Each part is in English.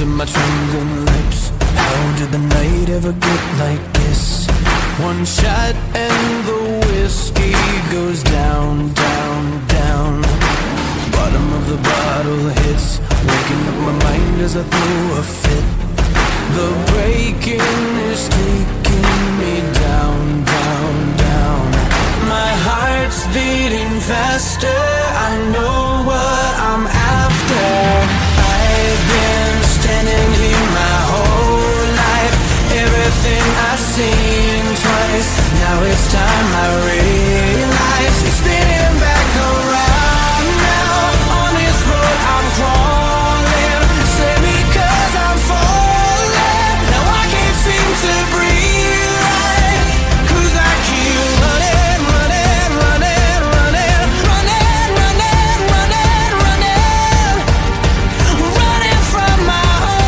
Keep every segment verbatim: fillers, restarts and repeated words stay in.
to my trembling lips. How did the night ever get like this? One shot and the whiskey goes down, down, down. Bottom of the bottle hits, waking up my mind as I throw a fit. The breaking is taking me down, down, down. My heart's beating faster, I know what I'm after. I've been standing here my whole life, everything I've seen twice. Now it's time I realize it's spinning back around. Now on this road I'm crawling, save me 'cause I'm falling. Now I can't seem to breathe right, 'cause I keep running, running, running, running, running, running, running, running, running from my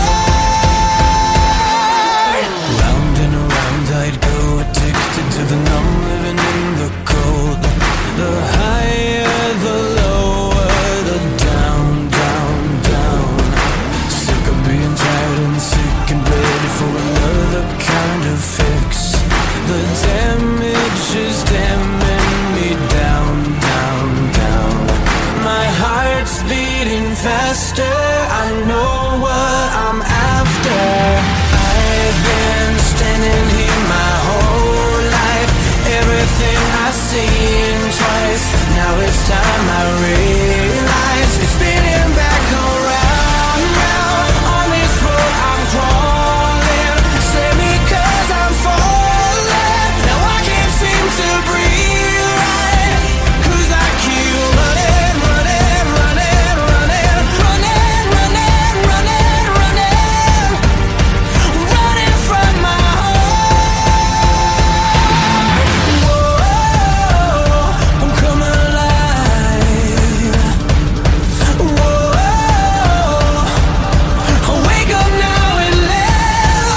heart. Round and around I'd go, addicted to the numb, living in the cold. The higher, the lower, the down, down, down. Sick of being tired and sick and ready for another kind of fix. The damage is damming me down, down, down. My heart's beating faster, I know what I'm after. I've been standing here my whole life, everything I've seen twice. Now it's time I realize it's spinning back around. Now on this road I'm crawling, save me 'cause I'm falling. Now I can't seem to breathe right, 'cause I keep running, running, running, running, running, running, running, running, running from my heart. Whoa, I'm coming alive. Whoa, I wake up now and live.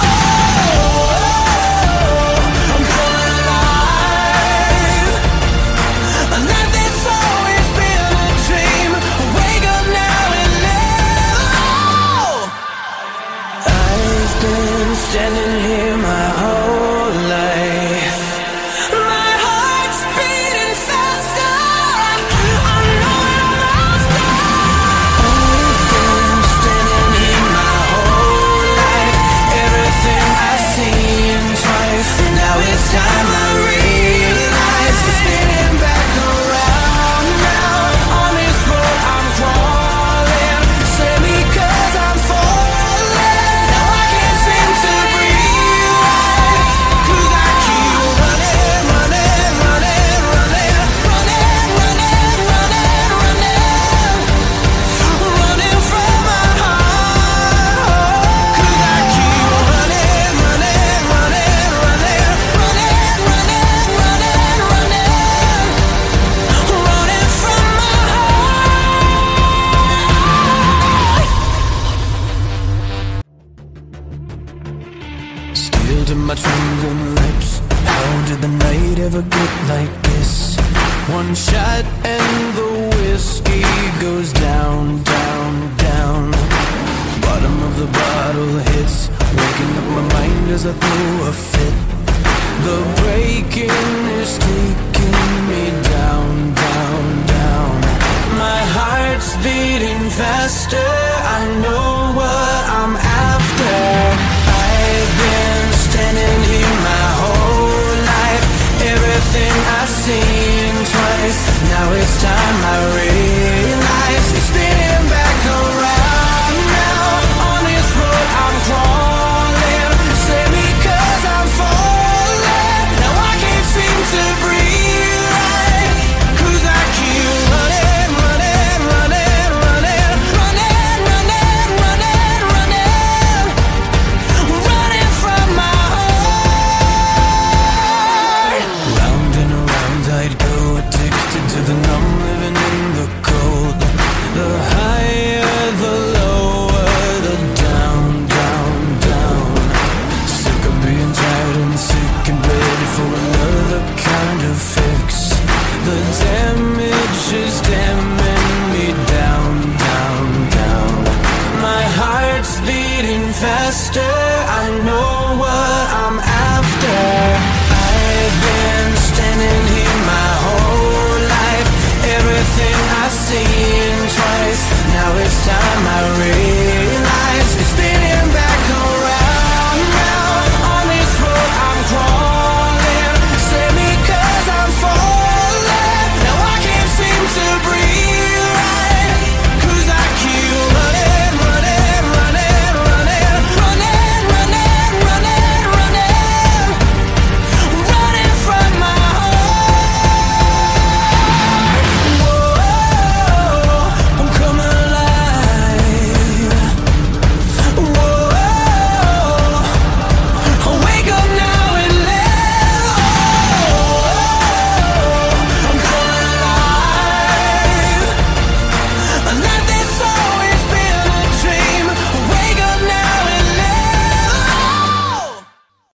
Oh, I'm coming alive. A life that's always been a dream. I wake up now and live. Oh, I've been standing here my whole life. My heart's beating faster, I know what I'm after. I've been standing here my whole life, everything I've seen twice. Now it's time I realize it's spinning back around. Now on this road I'm crawling, save me 'cause I'm falling. Now I can't seem to breathe right, 'cause I keep running, running, running, running, running, running, running, running, running from my heart. 'Cause I keep running, running, running, running, running, running, running, running, running from my heart. Still to my trembling lips. How did the night ever get like this? One shot and the whiskey goes down, down, down. Bottom of the bottle hits, waking up my mind as I throw a fit. The breaking is taking me down, down, down. My heart's beating faster, I know what I'm after. I've been standing here my whole life, everything I've seen twice. Now it's time I realize it's spinning back around. Now on this road I'm crawling, save me 'cause I'm falling. Now I can't seem to breathe right, 'cause I keep running, running, running, running, running, running, running, faster. I know what I'm after. I've been standing here my whole life, everything I've seen twice. Now it's time I realize